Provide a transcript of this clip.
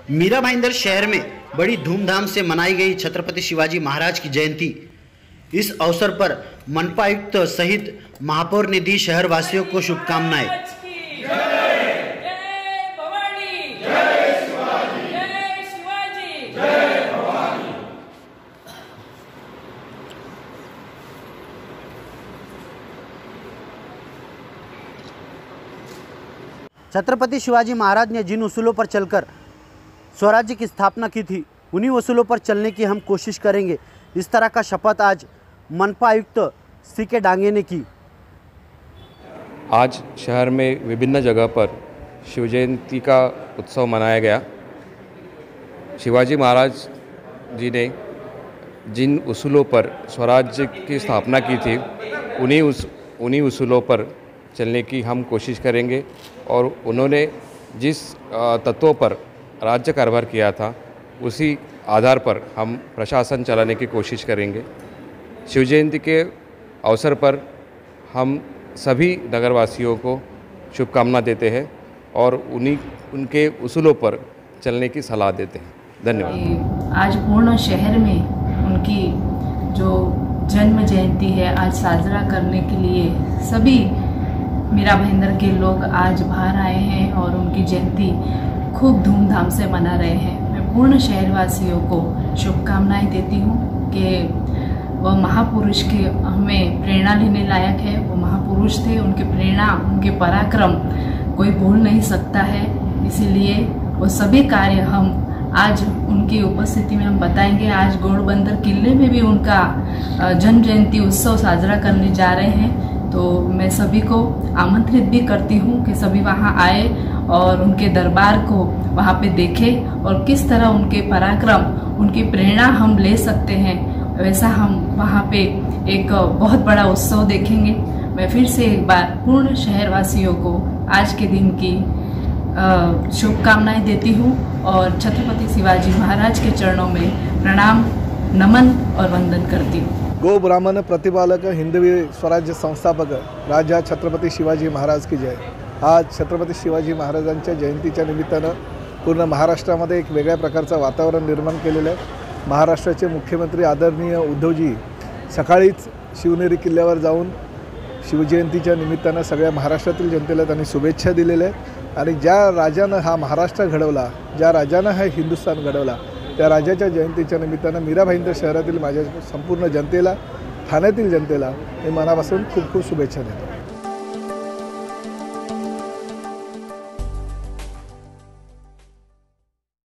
मीरा भाईंदर शहर में बड़ी धूमधाम से मनाई गई छत्रपति शिवाजी महाराज की जयंती। इस अवसर पर मनपा आयुक्त सहित महापौर ने दी शहर वासियों को शुभकामनाएं। छत्रपति शिवाजी महाराज ने जिन उसूलों पर चलकर स्वराज्य की स्थापना की थी, उन्हीं उसूलों पर चलने की हम कोशिश करेंगे। इस तरह का शपथ आज मनपा आयुक्त CK डांगे ने की। आज शहर में विभिन्न जगह पर शिव जयंती का उत्सव मनाया गया। शिवाजी महाराज जी ने जिन उसूलों पर स्वराज्य की स्थापना की थी, उन्हीं उसूलों पर चलने की हम कोशिश करेंगे और उन्होंने जिस तत्वों पर राज्य कारभार किया था, उसी आधार पर हम प्रशासन चलाने की कोशिश करेंगे। शिव जयंती के अवसर पर हम सभी नगरवासियों को शुभकामना देते हैं और उनके उसूलों पर चलने की सलाह देते हैं। धन्यवाद। आज पूर्ण शहर में उनकी जो जन्म जयंती है, आज साजरा करने के लिए सभी मीरा भाईंदर के लोग आज बाहर आए हैं और उनकी जयंती खूब धूमधाम से मना रहे हैं। मैं पूर्ण शहरवासियों को शुभकामनाएं देती हूँ कि वह महापुरुष के हमें प्रेरणा लेने लायक है। वो महापुरुष थे, उनके प्रेरणा, उनके पराक्रम कोई भूल नहीं सकता है। इसीलिए वो सभी कार्य हम आज उनकी उपस्थिति में हम बताएंगे। आज घोड़बंदर किले में भी उनका जन्म जयंती उत्सव साजरा करने जा रहे हैं, तो मैं सभी को आमंत्रित भी करती हूँ कि सभी वहाँ आए और उनके दरबार को वहाँ पे देखें और किस तरह उनके पराक्रम, उनकी प्रेरणा हम ले सकते हैं, वैसा हम वहाँ पे एक बहुत बड़ा उत्सव देखेंगे। मैं फिर से एक बार पूर्ण शहरवासियों को आज के दिन की शुभकामनाएं देती हूँ और छत्रपति शिवाजी महाराज के चरणों में प्रणाम, नमन और वंदन करती हूँ। गो ब्राह्मण प्रतिपालक हिंदवी स्वराज्य संस्थापक राजा छत्रपती शिवाजी महाराज की जय। आज छत्रपती शिवाजी महाराजांच्या जयंतीच्या निमित्तानं पूर्ण महाराष्ट्रामध्ये एक वेगळ्या प्रकारचं वातावरण निर्माण केलेलं आहे। महाराष्ट्राचे मुख्यमंत्री आदरणीय उद्धवजी सकाळीच शिवनेरी किल्ल्यावर जाऊन शिवजयंतीच्या निमित्तानं सगळ्या महाराष्ट्रातील जनतेला त्यांनी शुभेच्छा दिलेल्या आहेत आणि ज्या राजानं हा महाराष्ट्र घडवला, ज्या राजानं हा हिंदुस्थान घडवला, त्या राजाच्या जयंतीच्या निमित्तानं मीरा भाईंदर शहरातील माझ्या संपूर्ण जनतेला, ठाण्यातील जनतेला मी मनापासून खूप खूप शुभेच्छा देतो।